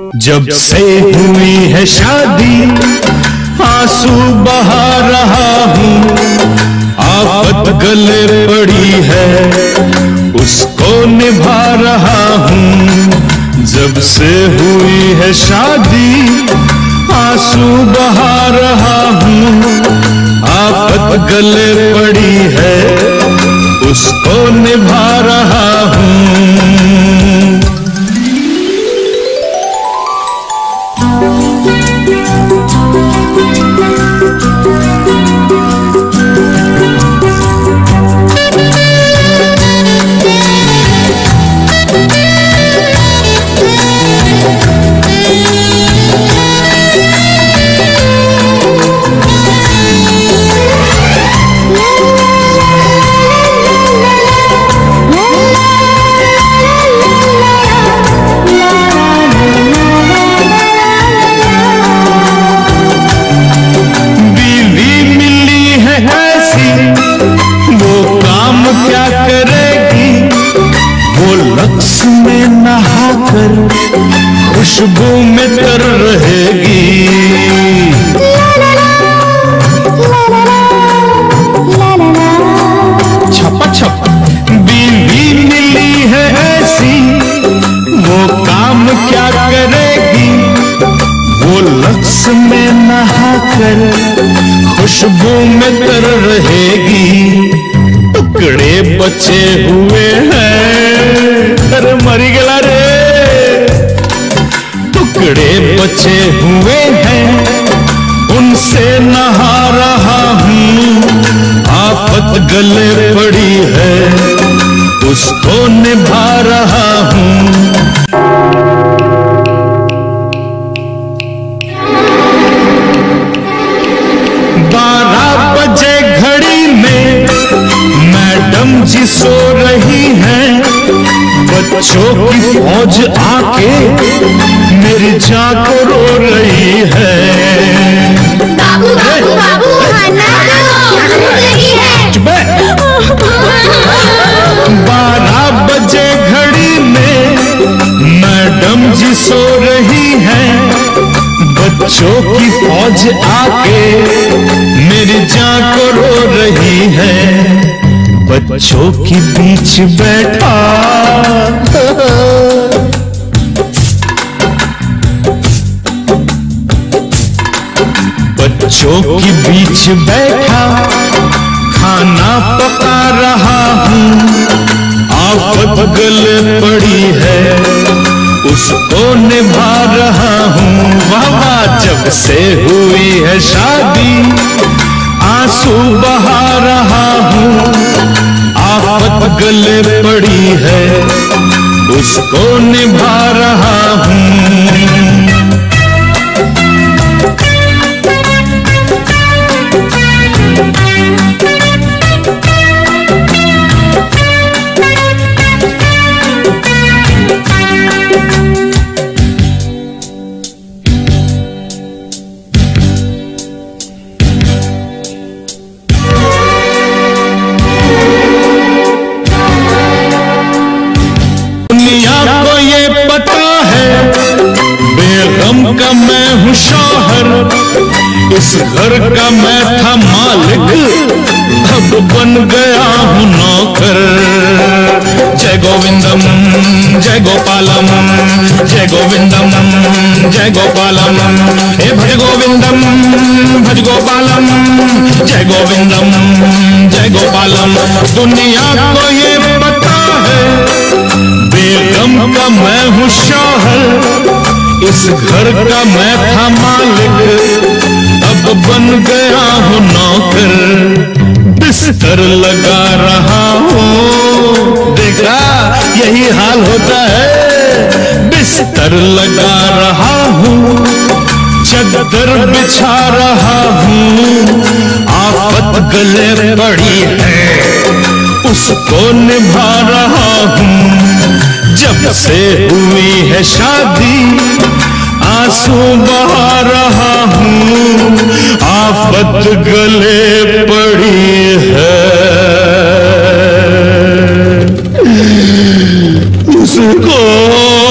जब से हुई है शादी आंसू बहा रहा हूँ, आफत गले पड़ी है उसको निभा रहा हूँ। जब से हुई है शादी आंसू बहा रहा हूँ, आफत गले पड़ी है उसको निभा रहा हूँ। में नहाकर खुशबू में तर रहेगी। छपा छप बीवी मिली है ऐसी, वो काम क्या करेगी। वो लक्स में नहाकर खुशबू में तर रहेगी। टुकड़े बचे हुए हैं, अरे मरी गला रे। टुकड़े बचे हुए हैं उनसे नहा रहा हूँ, आफत गले पड़ी है उसको निभा रहा हूँ। 12 बजे घड़ी में मैडम जी सो रही हैं, बच्चों की फौज आके मेरी जान को रो रही है। बाबू बाबू बाबू खाना दो, रही है। 12 बजे घड़ी में मैडम जी सो रही हैं, बच्चों की फौज आके मेरी जान को रो रही है। बच्चों के बीच बैठा बच्चों के बीच बैठा खाना पका रहा हूँ, आफत गले पड़ी है उसको निभा रहा हूँ। वाह जब से हुई है शादी आंसू बहा रहा हूँ, आफत गले पड़ी है उसको निभा रहा हूँ। का मैं हूँ शौहर, इस घर का मैं था मालिक, अब बन गया हूँ नौकर। जय गोविंदम जय गोपालम, जय गोविंदम जय गोपालम। हे भज गोविंदम भज गोपालम, जय गोविंदम जय गोपालम। दुनिया को ये पता है बेगम का मैं हूँ शौहर, इस घर का मैं था मालिक, अब बन गया हूँ नौकर। बिस्तर लगा रहा हूँ, देखा यही हाल होता है। बिस्तर लगा रहा हूँ, चादर बिछा रहा हूँ, आफत गले पड़ी है उसको निभा रहा हूँ। जब से हुई है शादी आंसू बहा रहा हूँ, आफत गले पड़ी है उसको